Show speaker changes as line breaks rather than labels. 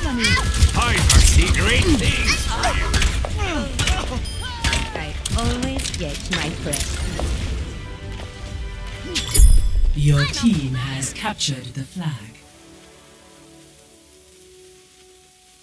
honey.
I foresee great things for you.
I always get my first.
Your team has captured the flag.